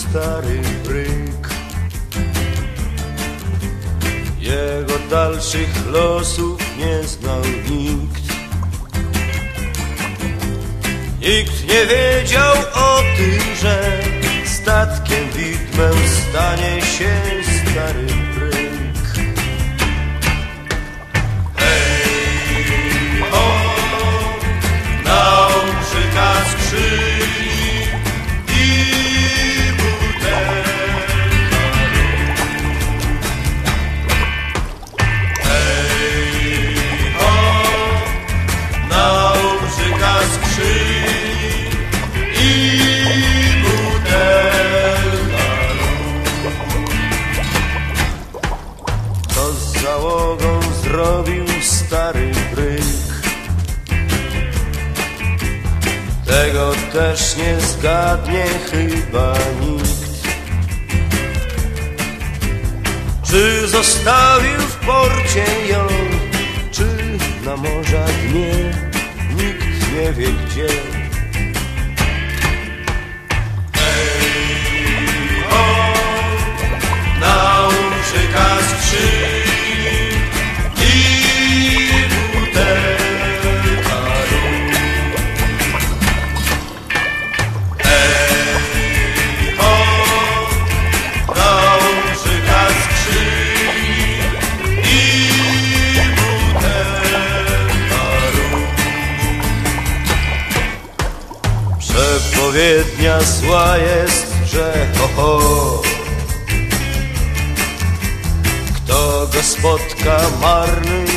stary bryk. Jego dalszych losów nie znał nikt. Nikt nie wiedział o tym, że statkiem widmem stanie się stary bryk. Hej, ho, na okrzyka skrzyni i butelka. Hej, ho, na okrzyka skrzyni i butelka. To z załogą zrobił stary bryk. Tego też nie zgadnie chyba nikt. Czy zostawił w porcie ją, czy na morza dnie, nikt nie wie gdzie. Hej, ho, na użyka skrzyni i butelka rum. Hej, ho, na użyka skrzyni i butelka rum. Przepowiednia zła jest, że ho, ho, kto go spotka marny